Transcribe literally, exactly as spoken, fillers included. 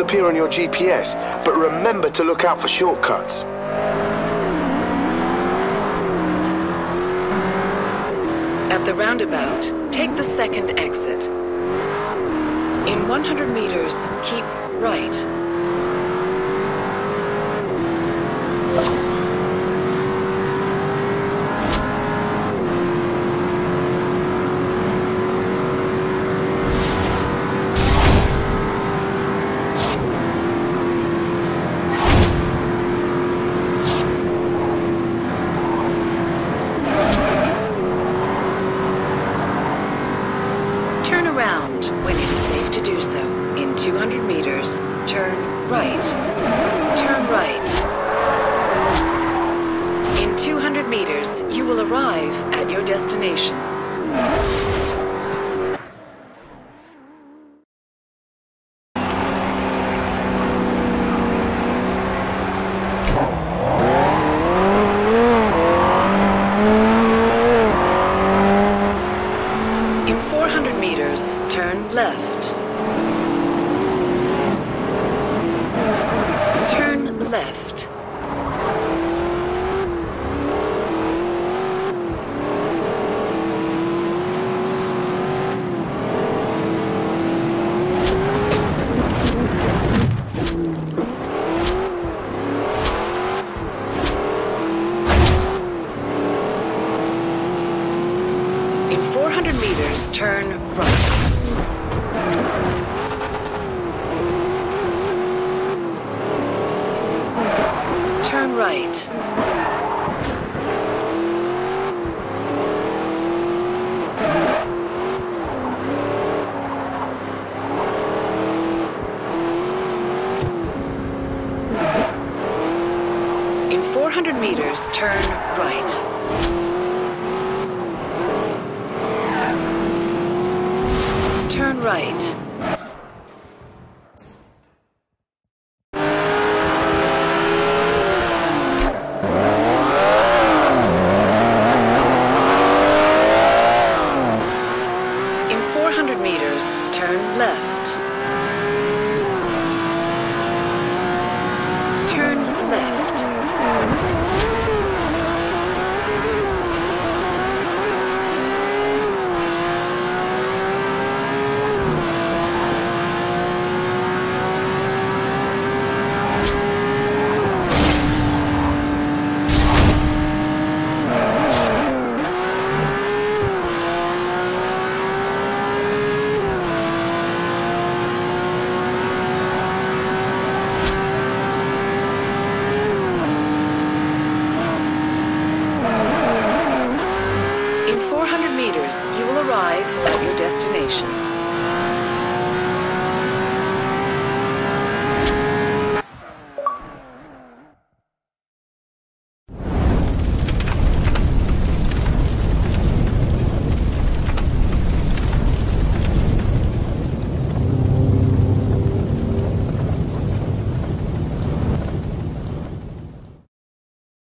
appear on your G P S, but remember to look out for shortcuts. At the roundabout, take the second exit. In one hundred meters, keep right. Turn around when it is safe to do so. In two hundred meters, turn right. Turn right. In two hundred meters, you will arrive at your destination. Turn left. Turn left. In four hundred meters, turn right. Turn right. In four hundred meters, turn right. Turn right. In four hundred meters, turn left. Turn left. In four hundred meters, you will arrive at your destination.